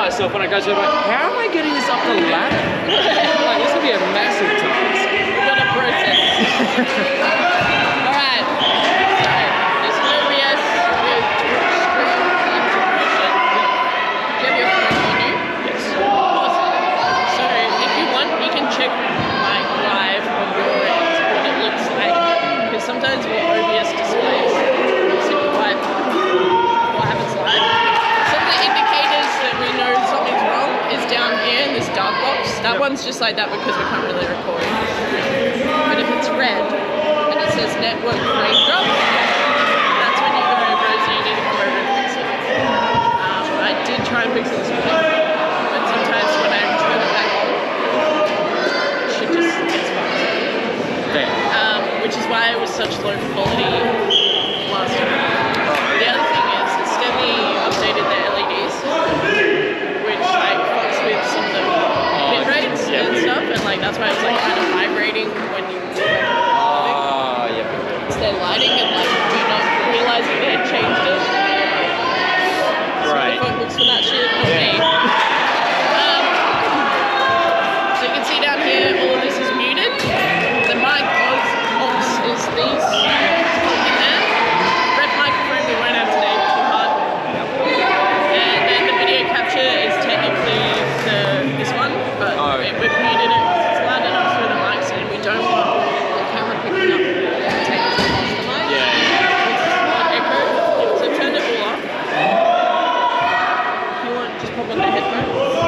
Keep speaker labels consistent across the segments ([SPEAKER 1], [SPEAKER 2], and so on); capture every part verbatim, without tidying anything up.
[SPEAKER 1] myself when I go to it, like, how am I getting this up the ladder? Like, this will be a massive task.
[SPEAKER 2] We've got a process. Alright. This is O B S with stream integration. Do you have your phone on you?
[SPEAKER 1] Yes.
[SPEAKER 2] Awesome. So, if you want, you can check like live on your end what it looks like. Because sometimes what O B S displays simplify what happens live. Some of the indicators that we know something's wrong is down here in this dark box. That yep. one's just like that because we can't really record. But if it's red and it says network frame drop, that's when you go over it, so you need to come over and fix it. Um, I did try and fix it this morning, but sometimes when I turn it back on, it should just gets fucked. Um, which is why it was such low quality last time. The other thing is, it's Stanley updated the L E Ds, which like fucks with some of the bit rates
[SPEAKER 1] yeah,
[SPEAKER 2] and
[SPEAKER 1] yeah.
[SPEAKER 2] stuff, and like that's why it was like kind of vibrating when you
[SPEAKER 1] Ah, uh, yeah.
[SPEAKER 2] it's their lighting and like you're not realizing they had changed it.
[SPEAKER 1] Right.
[SPEAKER 2] So the looks for that shit, not me. Um, so you can see down here, all of this is muted. The mic off is these in there. Red microphone we won't have today, too hard. And then the video capture is technically the this one, but
[SPEAKER 1] oh,
[SPEAKER 2] we,
[SPEAKER 1] okay.
[SPEAKER 2] we've muted it because it's loud enough through the mics and we don't want the camera picking up the tape across the mic.
[SPEAKER 1] Yeah.
[SPEAKER 2] It's echo. So turn it all off. If you want, just pop on the headphone.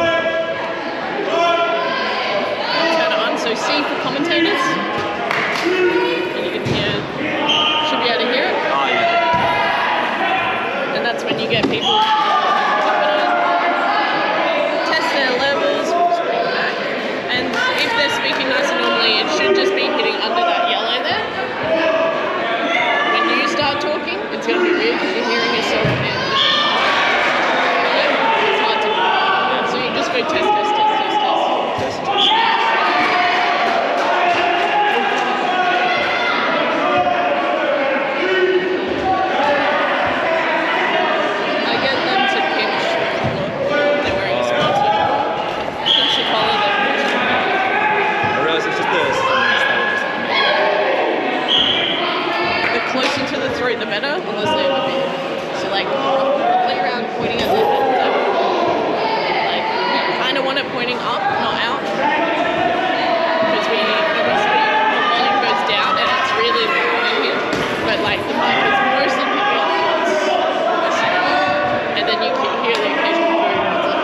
[SPEAKER 2] Turn it on. So C for commentators. And you can hear, should be able to hear it.
[SPEAKER 1] Oh, yeah.
[SPEAKER 2] And that's when you get people jumping on, test their levels, scroll back. And if they're speaking nice and normally, it should just be hitting under that yellow there. When you start talking, it's going to be weird because you're hearing yourself in it's hard to do. So you just go test, test, test, test, test. Test, test. The better, unless they have a bit. So like, play around pointing at the head. Like, we kind of want it pointing up, not out. Because we, when we speak, the volume goes down and it's really loud in here. But like, the mic is mostly picking up what's listening. And then you can hear the occasional boom.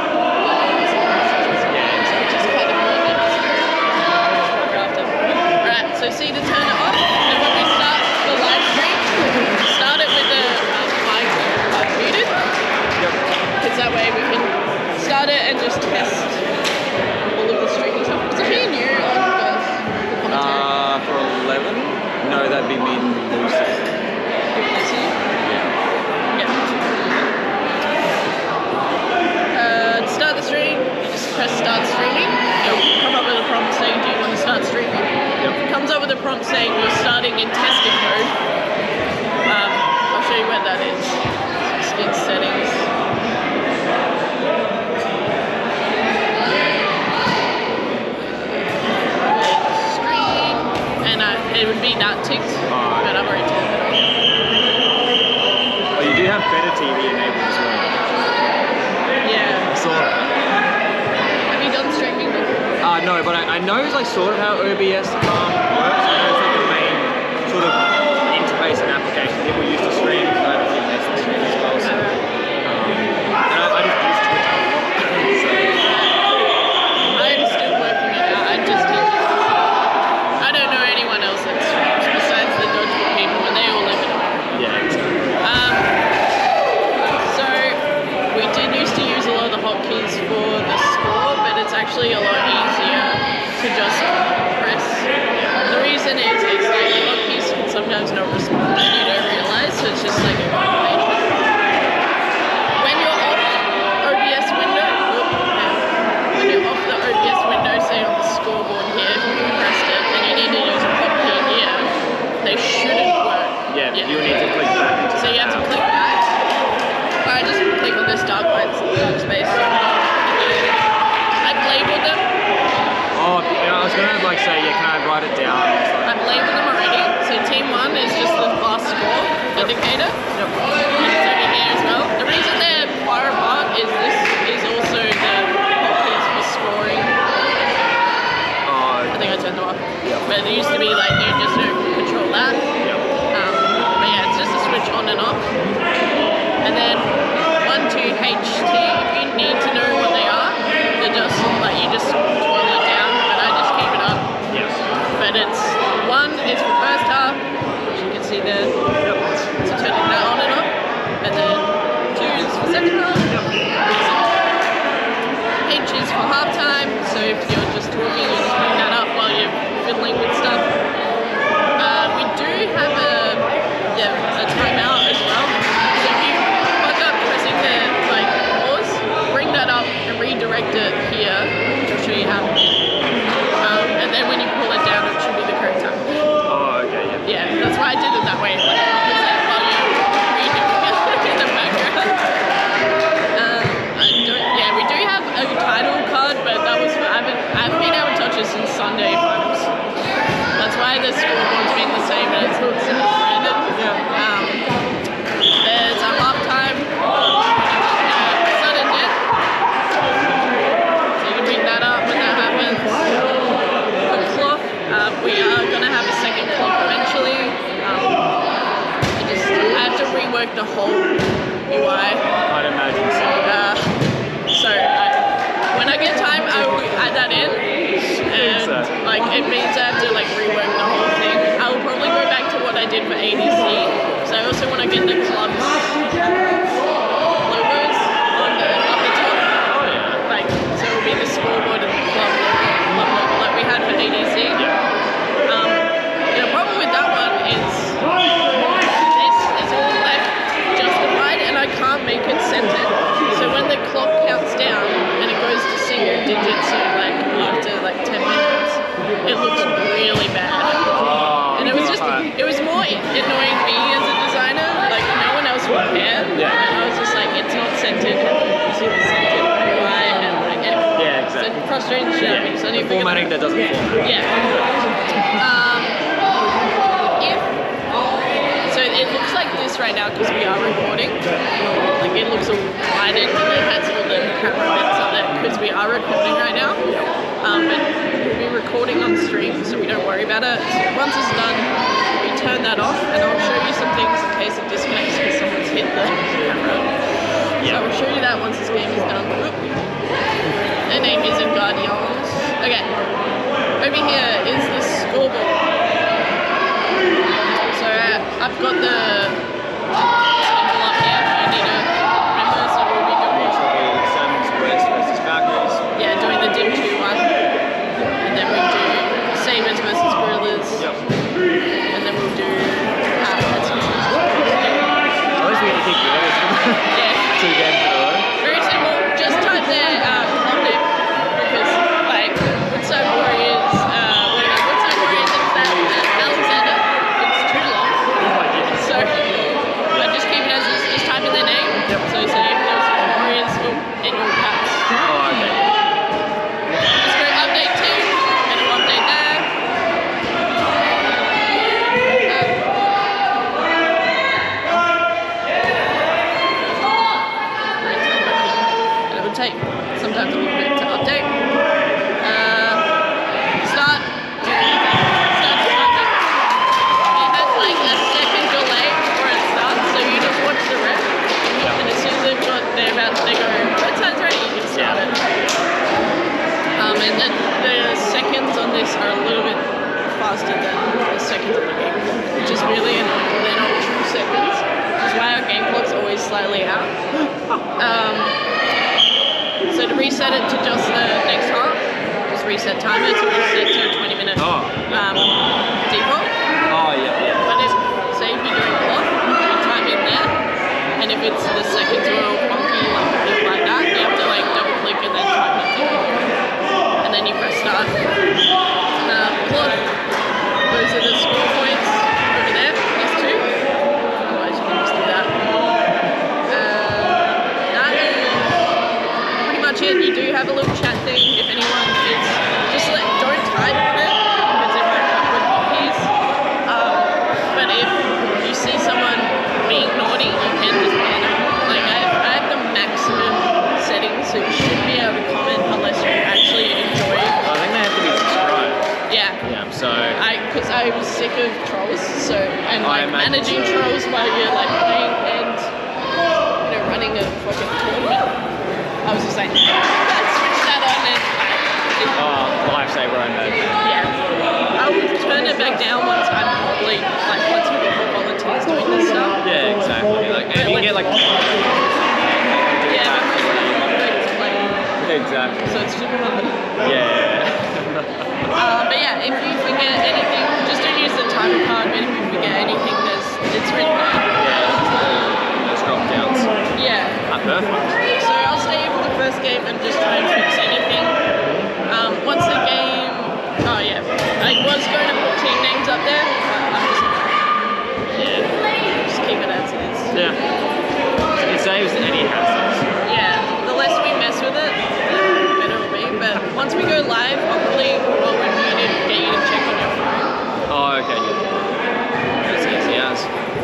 [SPEAKER 2] So we just kind of want it after. Alright, so see to turn it off. And when we start the live stream, start it with the um, mic uh, muted, because that way we can start it and just test all of the streaming stuff. Was it me and you on first for commentary?
[SPEAKER 1] Uh, for eleven? No, that'd be me and Lucy.
[SPEAKER 2] Lucy?
[SPEAKER 1] Yeah.
[SPEAKER 2] Yeah. Uh, to start the stream, you just press start streaming. It'll come up with a prompt saying, do you want to start streaming? Yep. If it comes up with a prompt saying you're starting in testing mode, Um, I'll show you where that is. It's in settings. Screen, and uh, it would be that ticked,
[SPEAKER 1] oh,
[SPEAKER 2] but I've already turned it on.
[SPEAKER 1] Oh, you do have better T V enabled as well.
[SPEAKER 2] Yeah.
[SPEAKER 1] I saw that.
[SPEAKER 2] Have you done streaming before?
[SPEAKER 1] Uh, no, but I, I know like sort of how O B S um, works. I know it's like the main sort of interface and application people use to stream. I have a few mates that stream as well, so um, and I, I just use Twitch a lot. So.
[SPEAKER 2] I'm still working it out. I just did. I don't know anyone else that streams besides the Dodgeball people, and they all live in America.
[SPEAKER 1] Yeah, exactly.
[SPEAKER 2] Um, so we did used to use a lot of the hotkeys for the score, but it's actually a lot easier to just press. The reason is, is like the hotkeys can sometimes not respond and you don't realize, so it's just like a combination. When you're off O B S window, whoop, yeah. when you're off the O B S window, say on the scoreboard here, if you pressed it, and you need to use a hotkey here, they shouldn't work.
[SPEAKER 1] Yeah, yeah. You need to click back into
[SPEAKER 2] So you have to click back. I just click on this dark white dark space.
[SPEAKER 1] was gonna like say, yeah, can I write it down? It's like,
[SPEAKER 2] I've labeled them already. So team one is just the last score indicator.
[SPEAKER 1] yep.
[SPEAKER 2] And it's over here as well. The reason they're far apart is this is also the keys for scoring.
[SPEAKER 1] Oh,
[SPEAKER 2] I think I turned them off.
[SPEAKER 1] Yep.
[SPEAKER 2] But it used to be like you just don't control that.
[SPEAKER 1] Yep.
[SPEAKER 2] Um, but yeah, it's just a switch on and off. And then one, two, H, T. If you need to know what they are, they're just like you just twirl it down. But I just keep it up.
[SPEAKER 1] Yes.
[SPEAKER 2] But it's one is for first half, which you can see there.
[SPEAKER 1] Yep.
[SPEAKER 2] So turning that on and off. And then two is for second half. H is for halftime. So if you're just talking, you just bring that up while you're fiddling with stuff. Uh, we do have a yeah a timeout as well. So if you fuck up pressing the like pause, bring that up and redirect it here, which I'll show you how. Um, and then when you pull it down, it should be the correct time.
[SPEAKER 1] Oh, okay, yeah.
[SPEAKER 2] Yeah, that's why I did it that way. Like, opposite while you're redoing it in the background. Um, I don't, yeah, we do have a title card, but that was I haven't I haven't been able to touch it since Sunday finals. That's why the scoreboard's been the same and it's not separated.
[SPEAKER 1] Yeah.
[SPEAKER 2] Um, there's a halftime. Uh, started yet. So you can bring that up when that happens. For clock, uh, we are gonna have a second clock eventually. Um, I just I have to rework the whole U I.
[SPEAKER 1] I'd imagine so.
[SPEAKER 2] Uh, so I, when I get time, I will add that in, and
[SPEAKER 1] so.
[SPEAKER 2] like it means I have to like rework the whole thing. I will probably go back to what I did for A D C. So I also want to get the clubs logos on the up the top.
[SPEAKER 1] Oh yeah.
[SPEAKER 2] Like so, it will be the scoreboard and the club logo, club logo like we had for A D C.
[SPEAKER 1] Yeah.
[SPEAKER 2] Um, the problem with that one is this is all left justified, and I can't make it centered. So when the clock counts down and it goes to single digits, so like after like ten minutes, it looks really bad.
[SPEAKER 1] Oh,
[SPEAKER 2] And it was just,
[SPEAKER 1] right.
[SPEAKER 2] it was more annoying me as a designer. Like no one else would care.
[SPEAKER 1] Yeah.
[SPEAKER 2] And I was just like, it's not centered. You see the centered U I and like anyway.
[SPEAKER 1] Yeah, exactly.
[SPEAKER 2] So frustrating shit.
[SPEAKER 1] Yeah.
[SPEAKER 2] So I need to
[SPEAKER 1] The
[SPEAKER 2] figure
[SPEAKER 1] formatting that doesn't format.
[SPEAKER 2] Yeah. Um, if so, it looks like this right now because we are recording. Like it looks all widened and it has all the camera bits on it because we are recording right now. Um, but we'll be recording on stream, so we don't worry about it. So once it's done, we turn that off, and I'll show you some things in case it disconnects because someone's hit the camera. So I will show you that once this game is done. Oop. Their name is Asgardians. Okay. Over here is the scoreboard. So uh, I've got the symbol up here. You need to remember, so we'll be doing
[SPEAKER 1] Suns, West versus Falcons.
[SPEAKER 2] yeah, doing the Dim two one. And then we'll do Sabres versus Gorillas.
[SPEAKER 1] Yep.
[SPEAKER 2] And then we'll do uh, Redskins versus Gorillas.
[SPEAKER 1] At least we get to keep doing this.
[SPEAKER 2] Yeah.
[SPEAKER 1] Two games in a row.
[SPEAKER 2] Very simple. Just type their uh, club name because, like, Woodside Warriors, uh, what is it? Woodside Warriors and that uh, Alexander. It's too long.
[SPEAKER 1] Oh my goodness.
[SPEAKER 2] So I just keep it as is. Just type in their name.
[SPEAKER 1] Yep.
[SPEAKER 2] So say if there's Warriors oh, in your caps.
[SPEAKER 1] Oh, okay.
[SPEAKER 2] Let's go update two, and it'll update there. And it would take sometimes a little bit to update. Uh, start. Start to update. It has like a second delay before it starts, so you just watch the rest. And as soon as they've got, they're about, they go, red side's ready, you can start it. Um, and the, the seconds on this are a little bit faster than the seconds on the game, which is really annoying. They're not true seconds, which is why our game clock's always slightly out. Um, so to reset it to just the next half, just reset timer to reset to a twenty minute
[SPEAKER 1] Oh.
[SPEAKER 2] um, default.
[SPEAKER 1] Oh, yeah, yeah.
[SPEAKER 2] But if, say if you're doing clock, you type in there, and if it's the seconds are all funky like, like that, you have to like double click and then type it in. And then you press start. Uh, clock. Those are the score points over there. There's two. Otherwise you can just do that. Uh, that is pretty much it. You do have a little chat thing if anyone is just let don't type sick of trolls, so and
[SPEAKER 1] I
[SPEAKER 2] like
[SPEAKER 1] imagine
[SPEAKER 2] managing
[SPEAKER 1] so.
[SPEAKER 2] trolls while you're like playing and you know running a fucking tournament. I was just like, I switched that on and like, it,
[SPEAKER 1] Oh, lifesaver, I know.
[SPEAKER 2] yeah. I would turn it back down once I'm probably like once we've got more volunteers doing this stuff.
[SPEAKER 1] Yeah, exactly. Like, and you get like.
[SPEAKER 2] Yeah, but most of them are going to play,
[SPEAKER 1] Exactly.
[SPEAKER 2] so it's super hard.
[SPEAKER 1] Yeah.
[SPEAKER 2] Uh, but yeah, if you forget anything, just don't use the timer card. But if you forget anything, there's it's written down.
[SPEAKER 1] Yeah. Those drop downs.
[SPEAKER 2] Yeah.
[SPEAKER 1] Ah, perfect.
[SPEAKER 2] So I'll stay for the first game and just try and fix anything. Um, once the game, oh yeah, I was going to put team names up there, but I'm just yeah, just keep it as is.
[SPEAKER 1] Yeah. It saves any hassles.
[SPEAKER 2] Yeah, the less we mess with it, the better it'll be. But once we go live, I'll probably roll with you to get you to check on your phone.
[SPEAKER 1] Oh, okay. Yeah. That's easy as.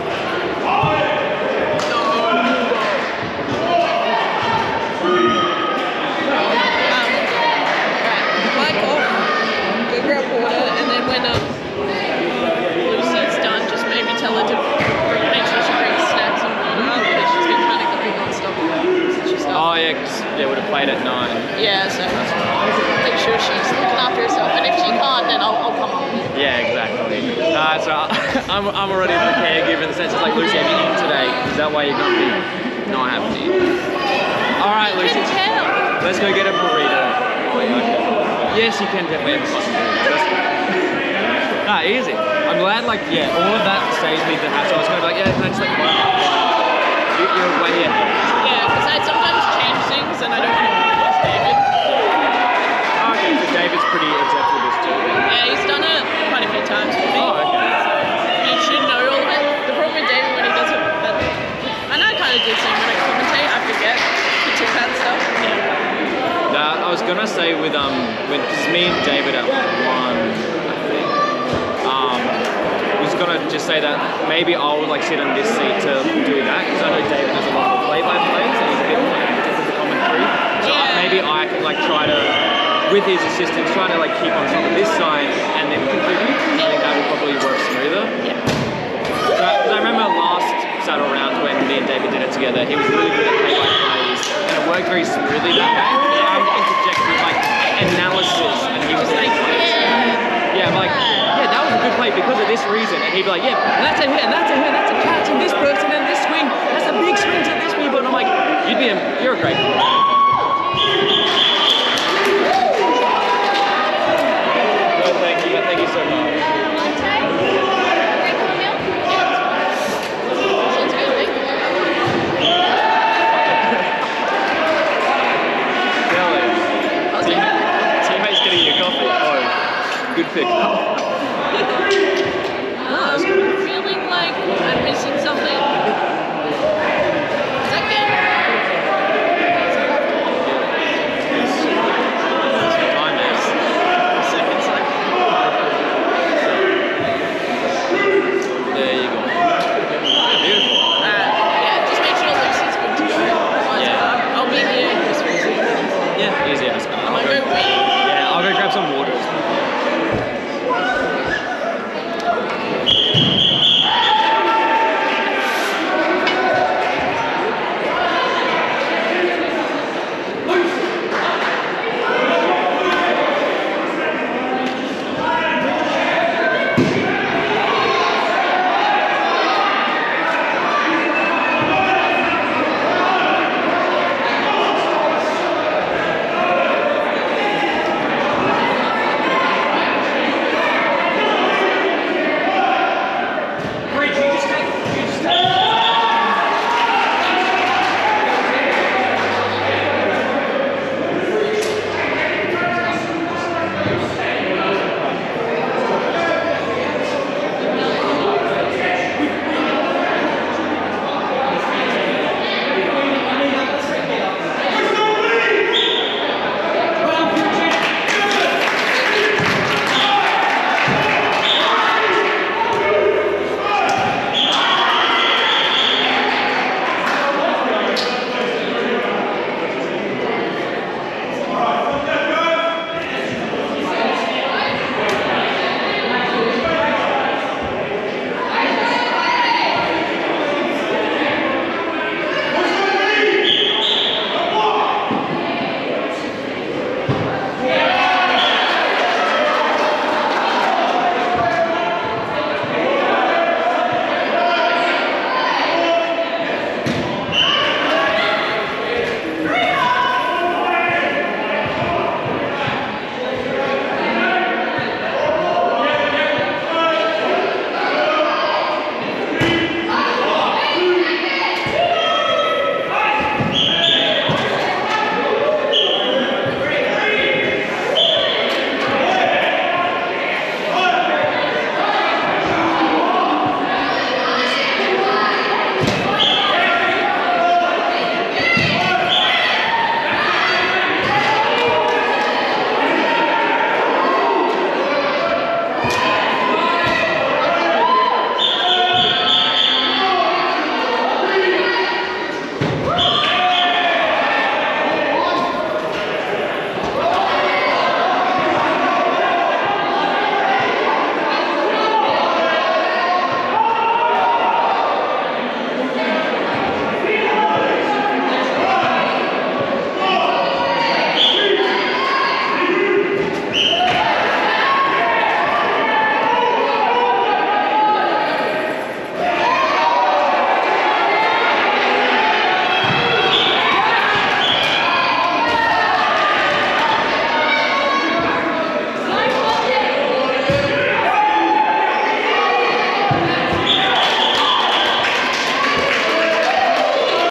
[SPEAKER 2] When um, Lucy's done, just maybe tell her to bring, make sure she brings snacks and water because she's been trying to go non-stop since she started.
[SPEAKER 1] Oh yeah, because they would have played at nine.
[SPEAKER 2] Yeah, so make sure she's looking after herself, and if she can't, then I'll, I'll come up.
[SPEAKER 1] Yeah, exactly. Uh, so I'm, I'm already the caregiver in the sense it's like, Lucy, have you eaten today? Is that why you're not be not having to eat? All right,
[SPEAKER 2] You
[SPEAKER 1] Lucy.
[SPEAKER 2] can tell.
[SPEAKER 1] Let's go get a burrito. Oh, yeah, okay. Yes, you can definitely have a fucking burrito. Nah, easy. I'm glad, like, yeah, all of that saves me the hassle. I was going to be like, yeah, can I just like, you, you're way ahead.
[SPEAKER 2] Yeah, because I sometimes change things and I don't want to replace David.
[SPEAKER 1] Oh, okay, so David's pretty adept with this too.
[SPEAKER 2] Yeah, he's done it quite a few times for me.
[SPEAKER 1] Oh, okay.
[SPEAKER 2] He should know all of it. The problem with David when he does it, and I kind of do the same when I commentate, I forget to tick that stuff. Yeah.
[SPEAKER 1] Nah, I was gonna say with um, with cause me and David at one, I think. Um, was gonna just say that maybe I would like sit on this seat to do that because I know David does a lot of play-by-plays and he's a bit more active with the commentary. So
[SPEAKER 2] Yeah.
[SPEAKER 1] I, maybe I could like try to, with his assistance, try to like keep on top of this side and then contribute. I think that would probably work smoother.
[SPEAKER 2] Yeah.
[SPEAKER 1] Because I remember last saddle round when me and David did it together, he was really good at play-by-plays and it worked very smoothly that way. I would interject with like analysis and he was like, yeah, I'm like, yeah, that was a good play because of this reason. And he'd be like, yeah, and that's a hit, and that's a hit, and that's a catch, and this person, and this swing, that's a big swing to this people. And I'm like, you'd be a, you're a great player. No, thank you, thank you so much. Teammates getting your coffee? Oh, good pick.